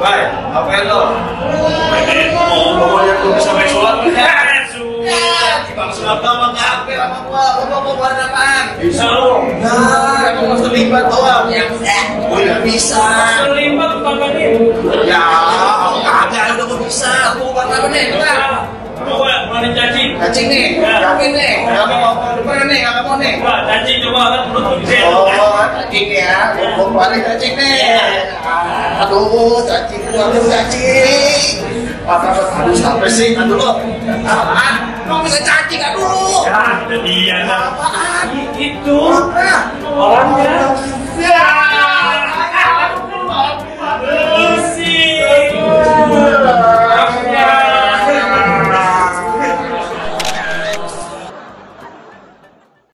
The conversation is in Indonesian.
Baik, ngapain lo? Pokoknya gue bisa main sholat. Bang Sumarto mah ngapain sama gua? Lo mau buat apaan? Bisa lo. Nah, aku mau terlibat doang. Gue gak bisa. Terlibat bukan nih. Ya, kagak udah gue bisa. Aku buat apa nih? Coba mulai cacing. Cacing nih, yakin nih. Gak mau depan nih, gak mau nih. Wah, cacing coba kan menurut bisa. Oh, cacing ya. Gue keluarin cacing nih. Aduh, cacing, aduh cacing. Aduh, sampai sih, aduh lo. Apaan? Lo bisa cacing, aduh. Ya, udah dia lah. Apaan?